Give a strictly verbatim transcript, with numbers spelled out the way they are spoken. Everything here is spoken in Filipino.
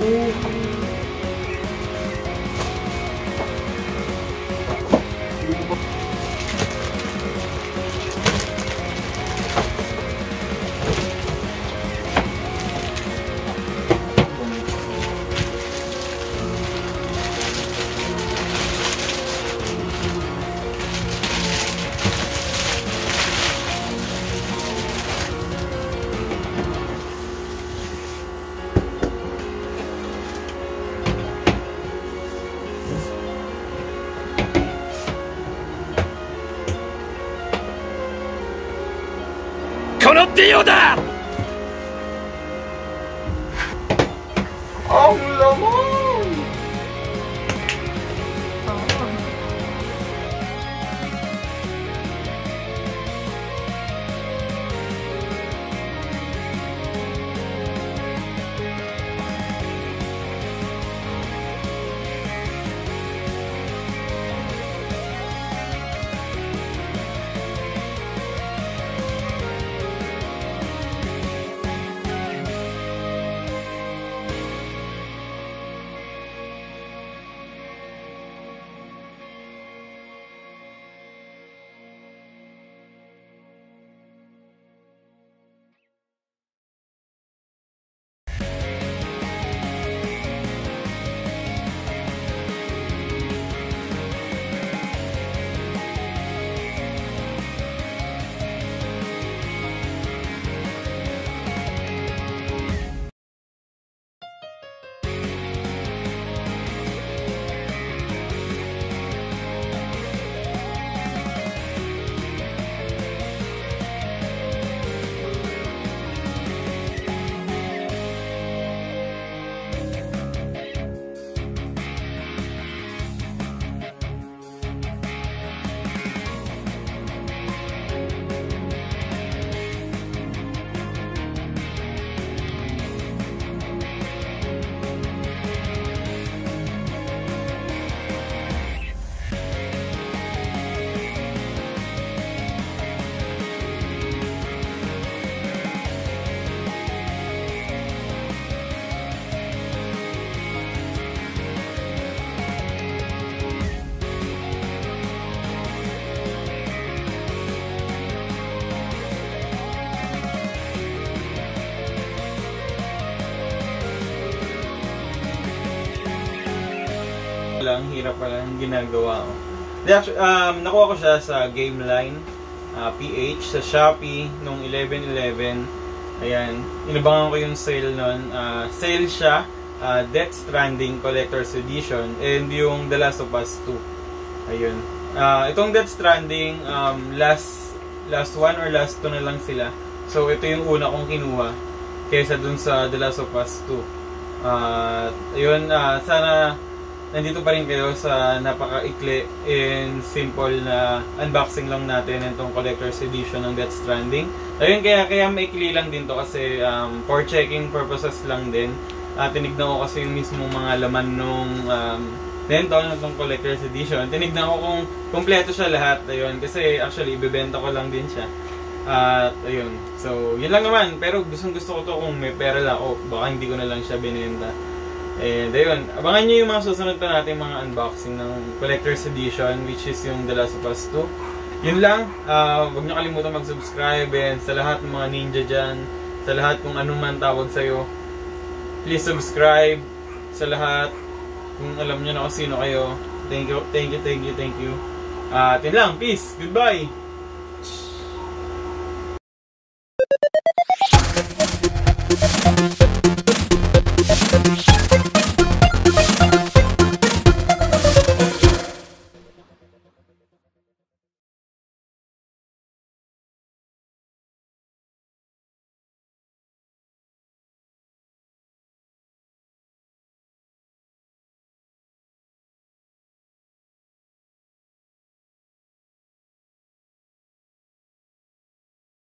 Dio da! Ang laman! Lang, hirap pala ang ginagawa ko. Actually, um, nakuha ko siya sa Game Line uh, P H sa Shopee nung eleven eleven. Ayan, inabangan ko yung sale nun. Uh, sale siya, uh, Death Stranding Collector's Edition and yung The Last of Us two. Ayun. Uh, itong Death Stranding, um, last last one or last two na lang sila. So ito yung una kong kinuha kaysa dun sa The Last of Us two. Uh, ayun, uh, sana nandito pa rin kayo sa napaka-ikli and simple na unboxing lang natin itong Collector's Edition ng Death Stranding. Ayun, kaya, kaya maikli lang din to kasi um, for checking purposes lang din. Uh, tinignan ko kasi yung mismong mga laman nung um, nito nitong Collector's Edition. Tinignan ko kung kompleto siya lahat. Ayun, kasi actually ibebenta ko lang din siya. At uh, ayun, so yun lang naman. Pero gustong gusto ko to kung may pera lang ako, baka hindi ko na lang siya binenta. And ayun, abangan nyo yung mga susunod pa natin mga unboxing ng Collector's Edition, which is yung The Last of Us two. Yun lang, uh, huwag nyo kalimutan mag-subscribe, and sa lahat ng mga ninja dyan, sa lahat kung anong man tawag sa'yo, please subscribe. Sa lahat, kung alam nyo na kung sino kayo, thank you, thank you, thank you, thank you. At uh, yun lang, peace, goodbye!